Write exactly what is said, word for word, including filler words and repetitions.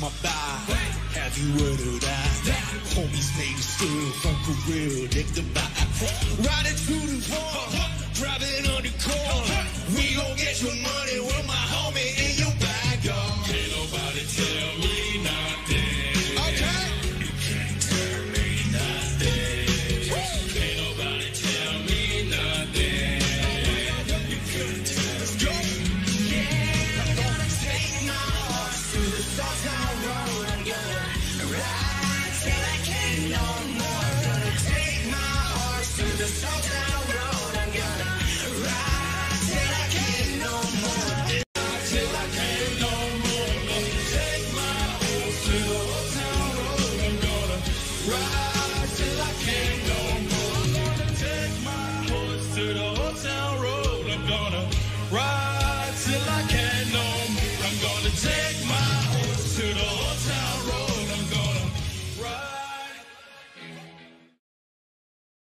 my by. Have you heard of that? Homies made it still from Peru, dig the vibe. Riding through the wall, driving on the core. We gon' get your money with my homie in your bag, y'all. Can't nobody tell me nothing. Okay. You can't tell me nothing. Can't nobody tell me nothing. You can't tell me. Yeah, I'm gonna take my horse to the Sawtown Road. I'm gonna ride till I can't no more. I'm gonna take my horse to the Sawtown Road. I'm gonna ride till I can't no more. Till I can't no more. I'm gonna take my horse to the Old Town Road. I'm gonna ride till I can't no more. I'm gonna take my horse to the Old Town Road. I'm gonna ride.